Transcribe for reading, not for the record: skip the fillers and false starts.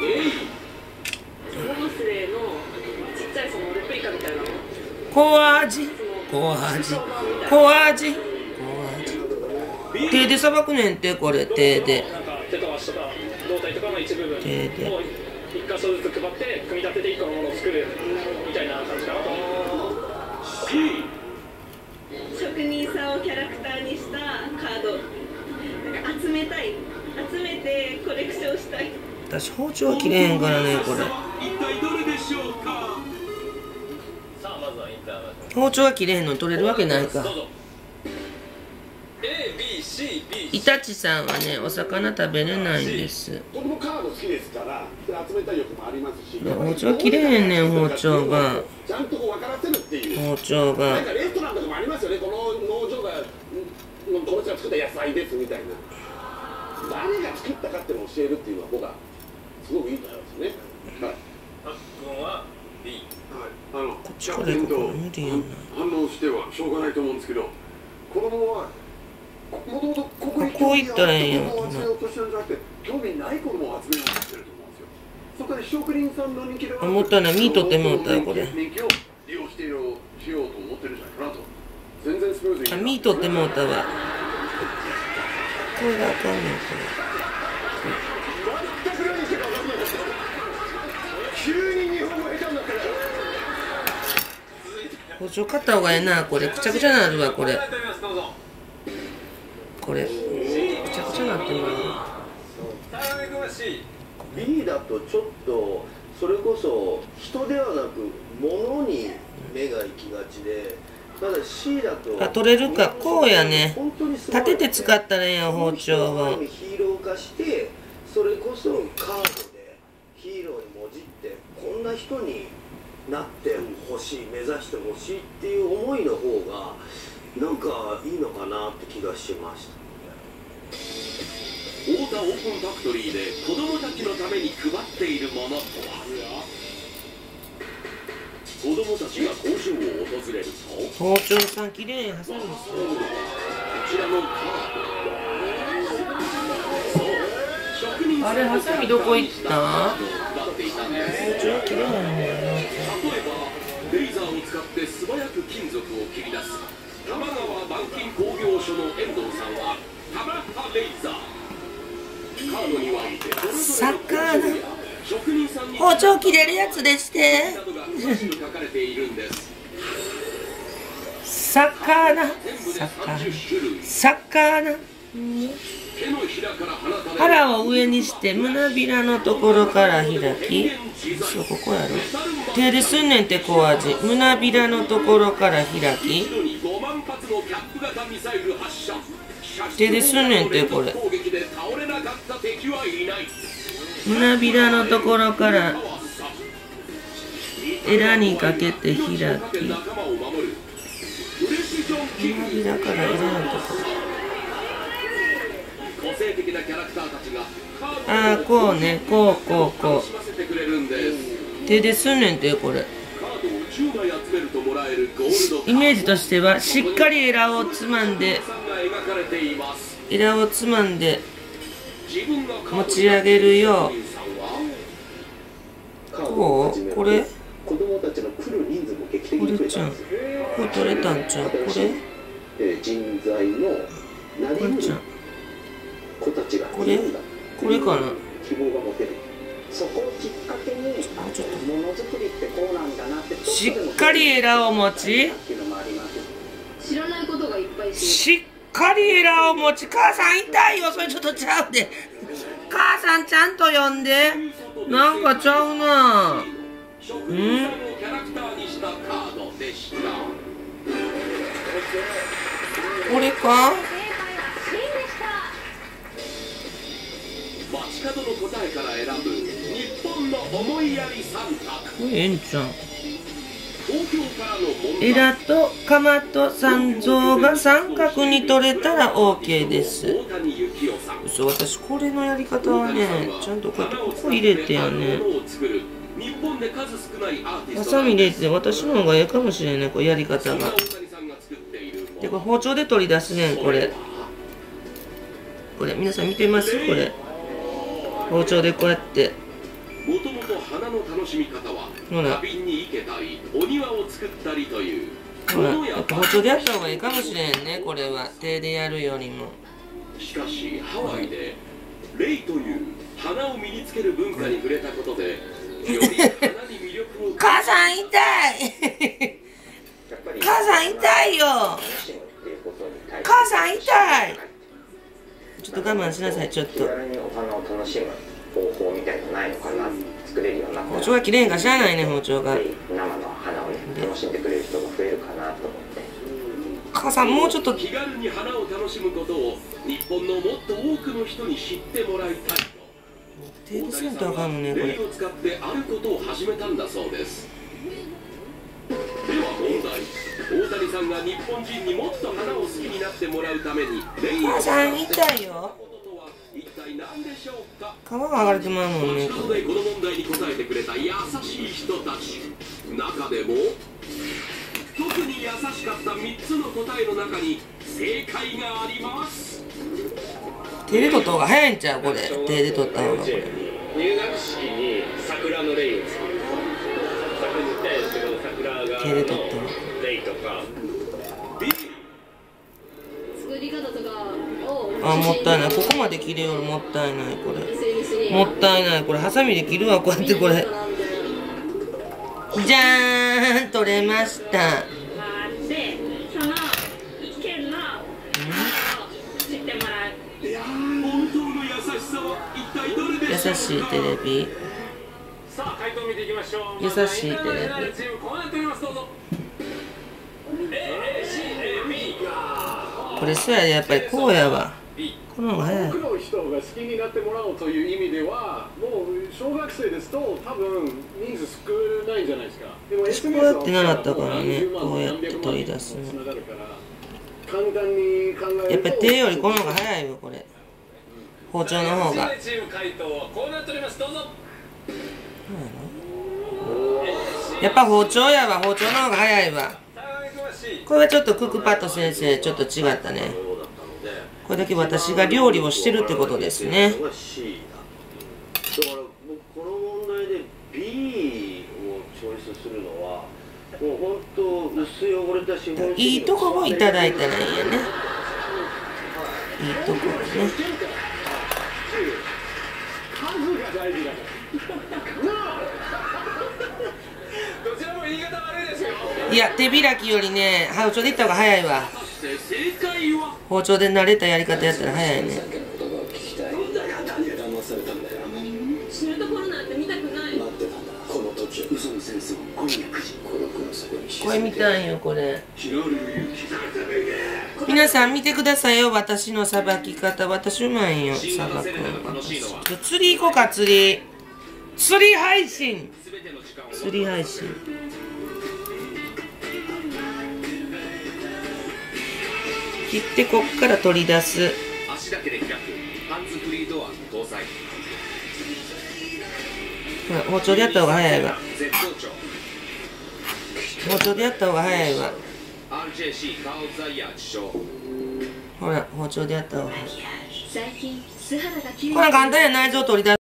モンスレーのちっちゃいそのレプリカみたいなの。 小味手でさばくねんて、これ手で。 手と足とか胴体とかの一部分を一箇所ずつ配って組み立てて一個のものを作るみたいな感じかなと思う。 職人さんをキャラクターにしたカード、なんか集めてコレクションしたい。 私包丁は切れへんからね、これ。包丁は切れへんのに取れるわけないか。イタチさんはね、お魚食べれないんです。 僕もカード好きですから集めたい欲もありますし、 包丁は切れへんねん、包丁が。 ちゃんとこう分からせるっていう。 包丁が。 なんかレストランとかもありますよね。この農場がこの人が作った野菜ですみたいな。誰が作ったかっていうのを教えるっていうのは僕はすごくいいと思いますね。はい。 君は B。 はい。 こっちから行こうかな。無理やんな。 反応してはしょうがないと思うんですけど、子供はもともとここにこういったらええやん。 子供を集めようとしてるんじゃなくて、興味ない子供を集めようとしてると思うんですよ。そこで職人さんの人気ではもったいない、ミートってもったよ、これ。 人気を利用してしようと思ってるんじゃないかなと。全然スムーズに。 ミートってもったわ。これがあかんねん、こ全く何してか分かんないですよ。急に日本語下手になってる。 れ。包丁買った方がええな、これ。くちゃくちゃなるわ、これ。これ。くちゃくちゃなってるわ。 B だとちょっとそれこそ人ではなく物に目が行きがちで、ただ C だとあ、取れるか。こうやね。立てて使ったらええやん、包丁を。 ヒーロー化して、それこそカードでヒーローにもじってこんな人になってほしい、目指してほしいっていう思いの方がなんかいいのかなって気がしました。 太田オープンファクトリーで子供たちのために配っているものとは。子供たちが工場を訪れると、 包丁さんきれいに挟むんですよ。 こちらのカード、 あれ、ハサミどこ行った？ 配っていたんです。 包丁きれいなんだよな。 例えばレーザーを使って素早く金属を切り出す玉川板金工業所の遠藤さんはタマッハレーザー。カードには職人さんに包丁切れるやつでして。 などが詳しく書かれているんです。 魚。腹を上にして胸びらのところから開き、そう、ここやろ。手ですんねんて、小味。胸びらのところから開き、手ですんねんて、これ。胸びらのところからエラにかけて開き、胸びらからエラのところ。ああ、こうね、こう。手ですんねんて、これ。イメージとしては、しっかりエラをつまんで持ち上げるよう。こう？これ？ 子供たちの来る人数も劇的こに増れちゃん。 えたんですよ。 これ取れたんちゃう？これ？ 人材のなりうる子たちがこれ？これかな？ 希望が持てる。 そこをきっかけにものづくりってこうなんだなってしっかりエラを持ち、 知らないことがいっぱいしっかりエラを持ち。母さん痛いよ、それちょっとちゃうで。母さんちゃんと呼んで。なんかちゃうな。これか？ 街角の答えから選ぶ日本の思いやり3択。 これええんちゃう？ 東京からの問題。 エラとカマと三蔵が三角に取れたら OK です。嘘、私これのやり方はね、ちゃんとこうやってここ入れてやね。ハサミ入れて、私の方がええかもしれない、これやり方が。で、これ包丁で取り出すねん、これ。これ、皆さん見てます？これ。包丁でこうやってもともと花の楽しみ方は花瓶に生けたりお庭を作ったりというほら、やっぱ包丁でやった方がいいかもしれんね、これは手でやるよりも。 しかしハワイでレイという花を身につける文化に触れたことでより花に魅力を母さん痛い母さん痛いよ母さん痛いちょっと我慢しなさい、ちょっと。 気軽にお花を楽しむ方法みたいなのないのかな、作れるような包丁が切れんかしゃあないね、包丁が。 生の花をね、楽しんでくれる人が増えるかなと思って。 母さんもうちょっと気軽に花を楽しむことを日本のもっと多くの人に知ってもらいたいと手でせんとあかんのね、これ。 レイを使ってあることを始めたんだそうです。では問題、大谷さんが日本人にもっと花を好きになってもらうためにレイを母さん痛いよ。 一体何でしょうか。 皮が剥がれてまうもんね、 この問題に答えてくれた優しい人たち、中でも特に優しかった3つの答えの中に正解があります。 手で取った方が早いんちゃうこれ。手で取った方がこれ。 入学式に桜のレイを作る。桜に行ったんですけど、桜が手で取ったレイとか。 作り方とかをあ、もったいない。ここまで切れよる。もったいないこれ。もったいない。これハサミで切るわ、こうやってこれ。じゃーん、取れました。 で、その一見の知ってもらう。 いやー、本当の優しさは一体どれでしょうか。 優しいテレビ。 さあ、回答見ていきましょう。 優しいテレビ。 チームこうなっております。どうぞ。 これそうやで、やっぱりこうやわ。この方が早い。 多くの人が好きになってもらおうという意味では、もう小学生ですと多分人数少ないんじゃないですか。でも私こうやって習ったからね、こうやって取り出すの。 簡単に考えるとやっぱり手よりこの方が早いよ、これ。包丁の方が。 チーム回答はこうなっております。どうぞ。 やっぱ包丁やわ、包丁の方が早いわ。これはちょっとクックパッド先生、ちょっと違ったね。これだけ私が料理をしてるってことですね。 だから僕この問題で B をチョイスするのはもう本当薄汚れた資本主義いいとこをいただいたらいいやね。いいとこをね。 数が大事だからどちらも言い方悪いですよ。 いや、手開きよりね、包丁でいった方が早いわ。包丁で慣れたやり方やったら早いね。 死ぬところなんて見たくない。 これ見たいよ、これ。皆さん見てくださいよ、私のさばき方。私うまいよ、さばくの。釣り行こうか、釣り。釣り配信。釣り配信。切ってこっから取り出す。 足だけで開くハンズフリードア搭載。 ほら、包丁でやった方が早いわ。包丁でやった方が早いわ。 RJC カーザイヤー受賞。 ほら、包丁でやった方が早い。 最近素肌が綺麗。 これ簡単や、内臓取り出す。